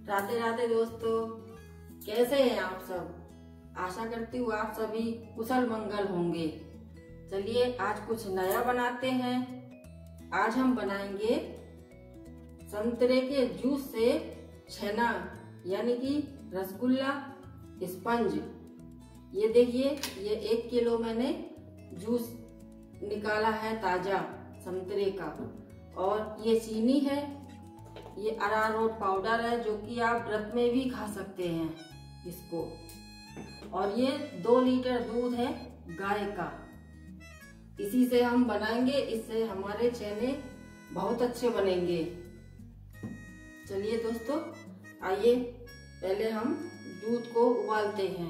राधे राधे दोस्तों, कैसे हैं आप सब। आशा करती हूँ आप सभी कुशल मंगल होंगे। चलिए आज कुछ नया बनाते हैं। आज हम बनाएंगे संतरे के जूस से छेना यानी कि रसगुल्ला स्पंज। ये देखिए, ये 1 किलो मैंने जूस निकाला है ताजा संतरे का, और ये चीनी है, ये अरारोट पाउडर है जो कि आप व्रत में भी खा सकते हैं इसको, और ये 2 लीटर दूध है गाय का। इसी से हम बनाएंगे, इससे हमारे छेने बहुत अच्छे बनेंगे। चलिए दोस्तों, आइए पहले हम दूध को उबालते हैं।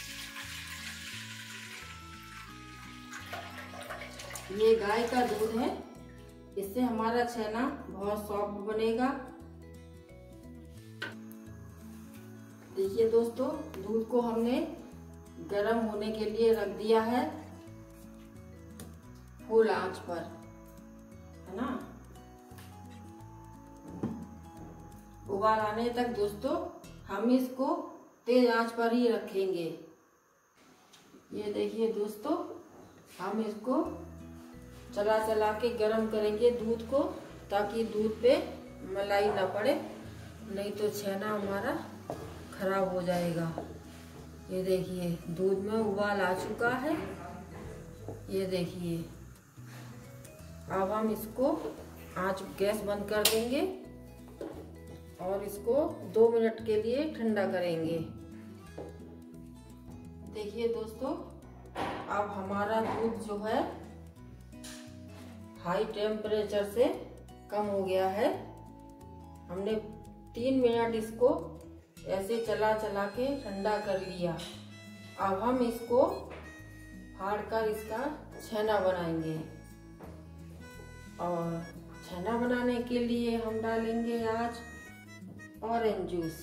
ये गाय का दूध है, इससे हमारा छेना बहुत सॉफ्ट बनेगा। देखिए दोस्तों, दूध को हमने गर्म होने के लिए रख दिया है फुल आंच पर, है ना। उबाल आने तक दोस्तों हम इसको तेज आंच पर ही रखेंगे। ये देखिए दोस्तों, हम इसको चला चला के गर्म करेंगे दूध को, ताकि दूध पे मलाई ना पड़े, नहीं तो छेना हमारा खराब हो जाएगा। ये देखिए दूध में उबाल आ चुका है। ये देखिए, अब हम इसको आंच गैस बंद कर देंगे और इसको 2 मिनट के लिए ठंडा करेंगे। देखिए दोस्तों, अब हमारा दूध जो है हाई टेम्परेचर से कम हो गया है। हमने 3 मिनट इसको ऐसे चला चला के ठंडा कर लिया। अब हम इसको फाड़कर इसका छेना बनाएंगे, और छेना बनाने के लिए हम डालेंगे आज ऑरेंज जूस।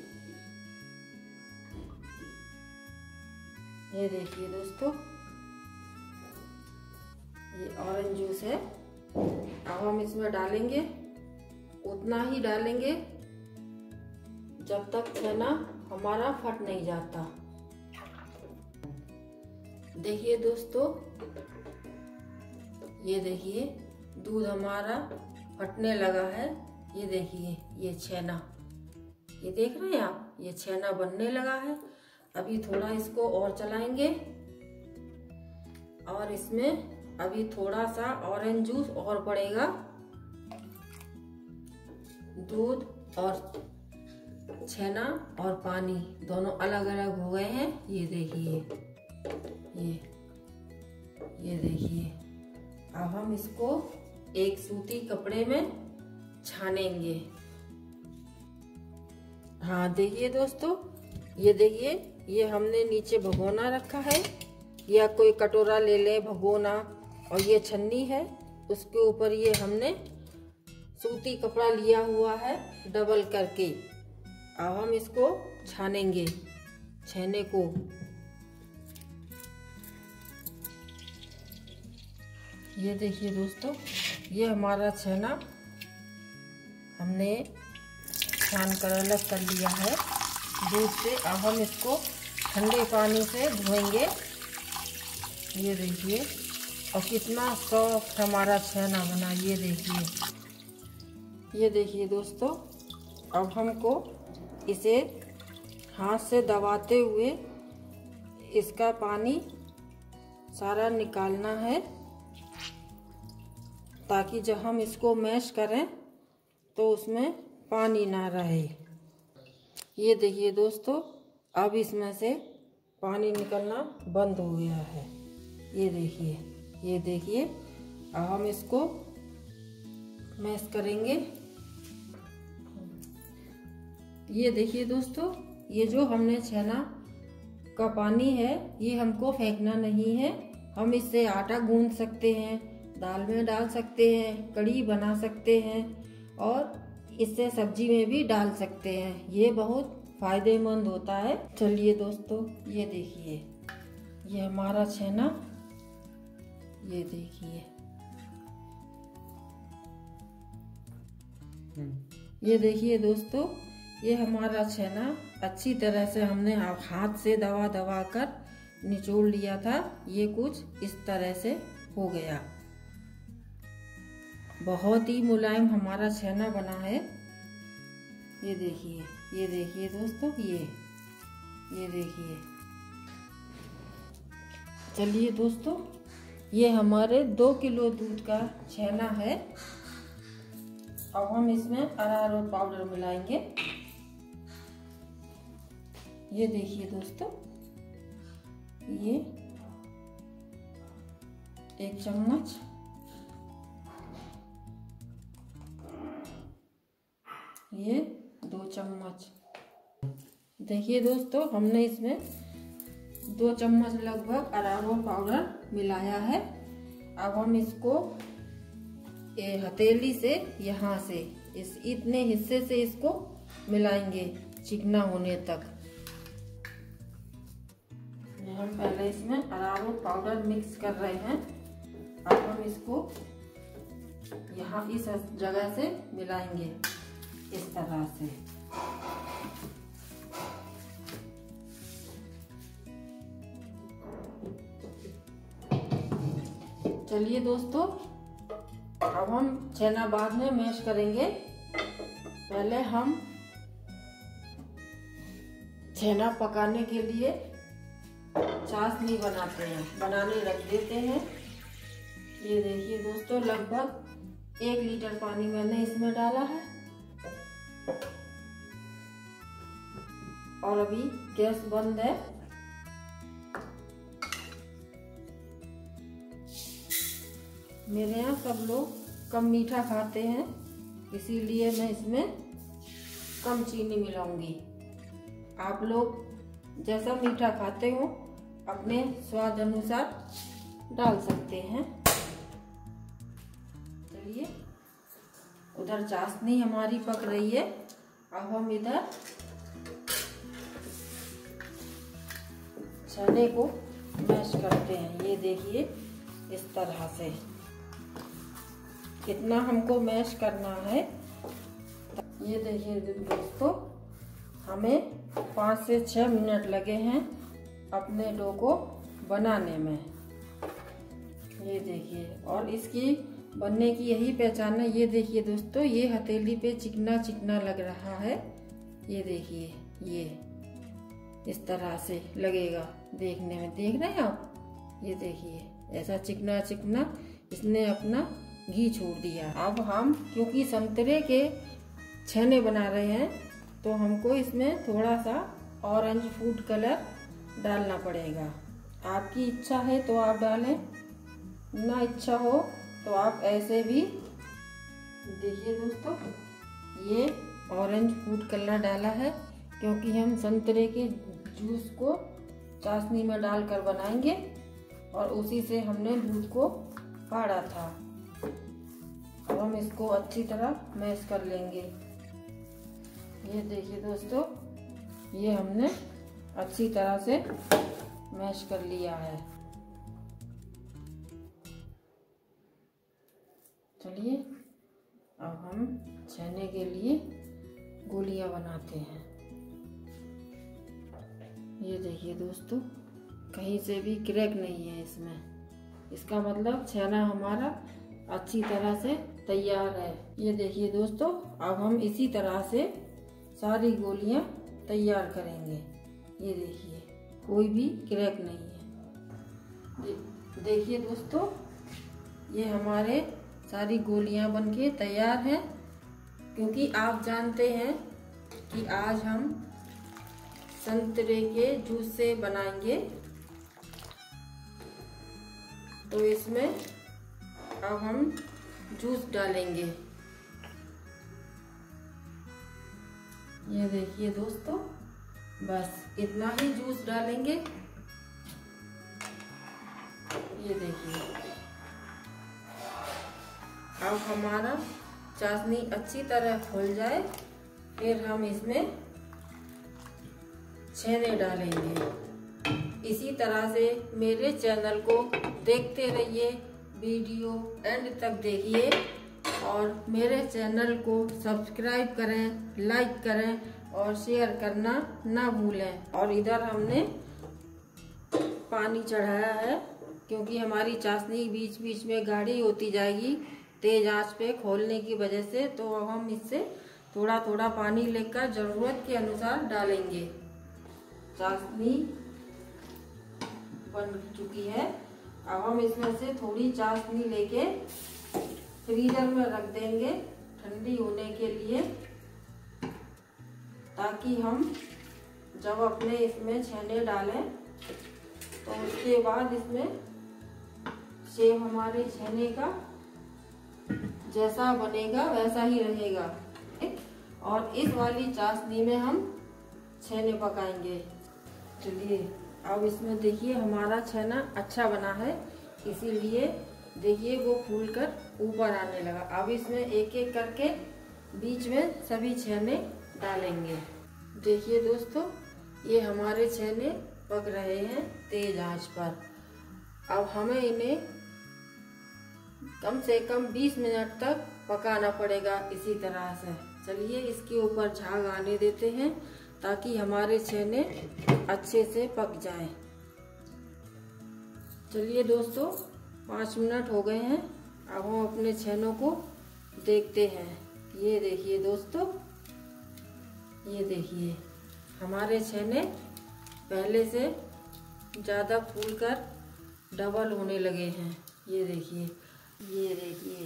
ये देखिए दोस्तों, ये ऑरेंज जूस है। अब हम इसमें डालेंगे, उतना ही डालेंगे जब तक छेना हमारा फट नहीं जाता। देखिए दोस्तों, ये देखिए दूध हमारा फटने लगा है। ये देखिए, ये छेना, ये देख रहे हैं आप, ये छेना बनने लगा है। अभी थोड़ा इसको और चलाएंगे, और इसमें अभी थोड़ा सा ऑरेंज जूस और पड़ेगा। दूध और छेना और पानी दोनों अलग अलग हो गए हैं। ये देखिए, ये देखिए, अब हम इसको एक सूती कपड़े में छानेंगे। हाँ देखिए दोस्तों, ये देखिए, ये हमने नीचे भगोना रखा है, या कोई कटोरा ले ले भगोना, और ये छन्नी है, उसके ऊपर ये हमने सूती कपड़ा लिया हुआ है डबल करके। अब हम इसको छानेंगे छेने को। ये देखिए दोस्तों, ये हमारा छेना हमने छान कर अलग कर लिया है दूध से। अब हम इसको ठंडे पानी से धोएंगे। ये देखिए, और कितना सॉफ्ट हमारा छेना बना। ये देखिए, ये देखिए दोस्तों, अब हमको इसे हाथ से दबाते हुए इसका पानी सारा निकालना है, ताकि जब हम इसको मैश करें तो उसमें पानी ना रहे। ये देखिए दोस्तों, अब इसमें से पानी निकलना बंद हो गया है। ये देखिए, ये देखिए, अब हम इसको मैश करेंगे। ये देखिए दोस्तों, ये जो हमने छेना का पानी है, ये हमको फेंकना नहीं है। हम इससे आटा गूंद सकते हैं, दाल में डाल सकते हैं, कढ़ी बना सकते हैं, और इससे सब्जी में भी डाल सकते हैं। ये बहुत फायदेमंद होता है। चलिए दोस्तों, ये देखिए, ये हमारा छेना, ये देखिए, ये देखिए दोस्तों, ये हमारा छेना अच्छी तरह से हमने हाथ से दबा दबा कर निचोड़ लिया था। ये कुछ इस तरह से हो गया। बहुत ही मुलायम हमारा छेना बना है। ये देखिए दोस्तों, ये देखिए। चलिए दोस्तों, ये हमारे 2 किलो दूध का छेना है। अब हम इसमें अरारोट पाउडर मिलाएंगे। ये देखिए दोस्तों, ये 1 चम्मच, ये 2 चम्मच। देखिए दोस्तों, हमने इसमें 2 चम्मच लगभग अरारोट पाउडर मिलाया है। अब हम इसको हथेली से यहाँ से इस इतने हिस्से से इसको मिलाएंगे चिकना होने तक। हम पहले इसमें अरारोट पाउडर मिक्स कर रहे हैं। अब हम इसको यहाँ इस जगह से मिलाएंगे इस तरह से। चलिए दोस्तों, अब हम छेना बाद में मैश करेंगे। पहले हम छेना पकाने के लिए चाशनी बनाने रख देते हैं। ये देखिए दोस्तों, लगभग 1 लीटर पानी मैंने इसमें डाला है। और अभी गैस बंद है। मेरे यहाँ सब लोग कम मीठा खाते हैं, इसीलिए मैं इसमें कम चीनी मिलाऊंगी। आप लोग जैसा मीठा खाते हो अपने स्वाद अनुसार डाल सकते हैं। चलिए, उधर चाशनी हमारी पक रही है। अब हम इधर छेने को मैश करते हैं। ये देखिए, इस तरह से कितना हमको मैश करना है। ये देखिए दोस्तों, हमें 5 से 6 मिनट लगे हैं अपने डो को बनाने में। ये देखिए, और इसकी बनने की यही पहचान है। ये देखिए दोस्तों, ये हथेली पे चिकना चिकना लग रहा है। ये देखिए, ये इस तरह से लगेगा देखने में। देख रहे हैं आप? ये देखिए, ऐसा चिकना चिकना इसने अपना घी छोड़ दिया। अब हम क्योंकि संतरे के छेने बना रहे हैं, तो हमको इसमें थोड़ा सा ऑरेंज फूड कलर डालना पड़ेगा। आपकी इच्छा है तो आप डालें, ना इच्छा हो तो आप ऐसे भी। देखिए दोस्तों, ये ऑरेंज फूड कलर डाला है क्योंकि हम संतरे के जूस को चाशनी में डालकर बनाएंगे और उसी से हमने दूध को फाड़ा था। अब हम इसको अच्छी तरह मैश कर लेंगे। ये देखिए दोस्तों, ये हमने अच्छी तरह से मैश कर लिया है। चलिए, अब हम छेने के लिए गोलियां बनाते हैं। ये देखिए दोस्तों, कहीं से भी क्रैक नहीं है इसमें। इसका मतलब छेना हमारा अच्छी तरह से तैयार है। ये देखिए दोस्तों, अब हम इसी तरह से सारी गोलियां तैयार करेंगे। ये देखिए, कोई भी क्रैक नहीं है। देखिए दोस्तों, ये हमारे सारी गोलियां बनके तैयार हैं। क्योंकि आप जानते हैं कि आज हम संतरे के जूस से बनाएंगे, तो इसमें अब हम जूस डालेंगे। ये देखिए दोस्तों, बस इतना ही जूस डालेंगे। ये देखिए, अब हमारा चाशनी अच्छी तरह फूल जाए, फिर हम इसमें छेने डालेंगे। इसी तरह से मेरे चैनल को देखते रहिए, वीडियो एंड तक देखिए और मेरे चैनल को सब्सक्राइब करें, लाइक करें और शेयर करना ना भूलें। और इधर हमने पानी चढ़ाया है, क्योंकि हमारी चाशनी बीच बीच में गाढ़ी होती जाएगी तेज आंच पे खोलने की वजह से। तो अब हम इससे थोड़ा थोड़ा पानी लेकर जरूरत के अनुसार डालेंगे। चाशनी बन चुकी है। अब हम इसमें से थोड़ी चाशनी लेके फ्रीजर में रख देंगे ठंडी होने के लिए, ताकि हम जब अपने इसमें छेने डालें तो उसके बाद इसमें शेप हमारे छेने का जैसा बनेगा वैसा ही रहेगा। और इस वाली चाशनी में हम छेने पकाएंगे। चलिए अब इसमें देखिए हमारा छेना अच्छा बना है, इसीलिए देखिए वो फूलकर ऊपर आने लगा। अब इसमें एक एक करके बीच में सभी छेने डालेंगे। देखिए दोस्तों, ये हमारे छेने पक रहे हैं तेज आंच पर। अब हमें इन्हें कम से कम 20 मिनट तक पकाना पड़ेगा इसी तरह से। चलिए इसके ऊपर झाग आने देते हैं ताकि हमारे छेने अच्छे से पक जाएं। चलिए दोस्तों, 5 मिनट हो गए हैं। अब हम अपने छेनों को देखते हैं। ये देखिए दोस्तों, ये देखिए हमारे छेने पहले से ज़्यादा फूलकर डबल होने लगे हैं। ये देखिए, ये देखिए।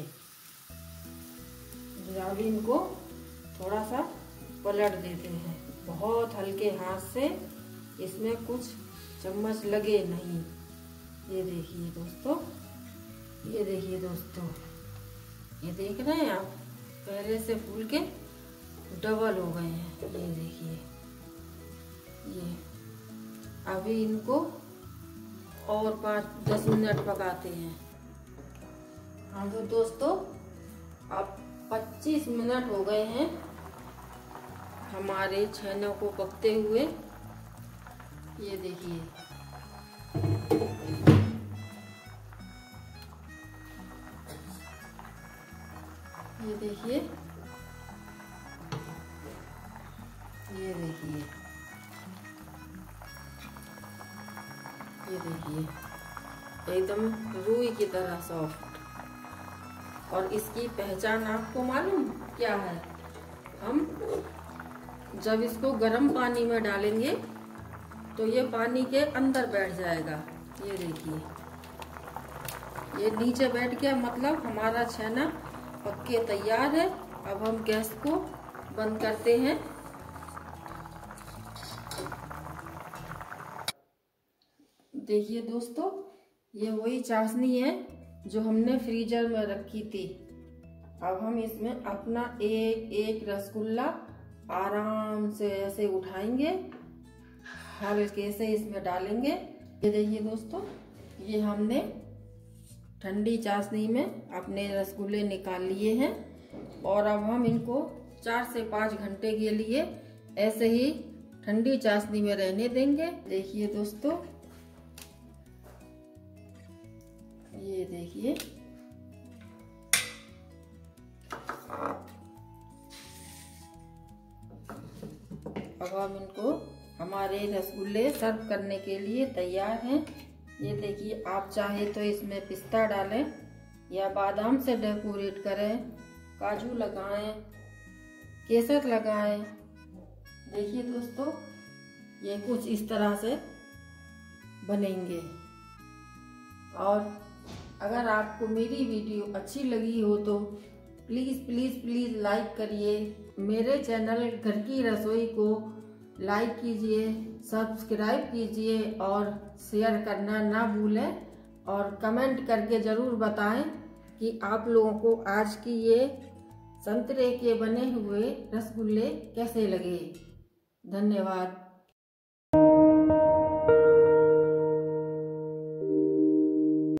अब इनको थोड़ा सा पलट देते हैं, बहुत हल्के हाथ से, इसमें कुछ चम्मच लगे नहीं। ये देखिए दोस्तों, ये देखिए दोस्तों, ये देख रहे हैं आप, पहले से फूल के डबल हो गए हैं। ये देखिए, ये अभी इनको और 5-10 मिनट पकाते हैं। हाँ तो दोस्तों, अब 25 मिनट हो गए हैं हमारे छेनों को पकते हुए। ये देखिए, ये देखिए, ये देखिए, ये देखिए, एकदम रुई की तरह सॉफ्ट। और इसकी पहचान आपको मालूम क्या है? हम जब इसको गर्म पानी में डालेंगे तो ये पानी के अंदर बैठ जाएगा। ये देखिए, ये नीचे बैठ गया, मतलब हमारा छेना पक के तैयार है। अब हम गैस को बंद करते हैं। देखिए दोस्तों, ये वही चाशनी है जो हमने फ्रीजर में रखी थी। अब हम इसमें अपना एक एक रसगुल्ला आराम से ऐसे उठाएंगे, हल्के से इसमें डालेंगे। ये देखिए दोस्तों, ये हमने ठंडी चाशनी में अपने रसगुल्ले निकाल लिए हैं। और अब हम इनको 4 से 5 घंटे के लिए ऐसे ही ठंडी चाशनी में रहने देंगे। देखिए दोस्तों, ये देखिए, अब हम इनको, हमारे रसगुल्ले सर्व करने के लिए तैयार हैं। ये देखिए, आप चाहे तो इसमें पिस्ता डालें या बादाम से डेकोरेट करें, काजू लगाएं, केसर लगाएं। देखिए दोस्तों, ये कुछ इस तरह से बनेंगे। और अगर आपको मेरी वीडियो अच्छी लगी हो तो प्लीज़ प्लीज़ प्लीज़ लाइक करिए। मेरे चैनल घर की रसोई को लाइक कीजिए, सब्सक्राइब कीजिए और शेयर करना ना भूलें। और कमेंट करके ज़रूर बताएं कि आप लोगों को आज की ये संतरे के बने हुए रसगुल्ले कैसे लगे। धन्यवाद।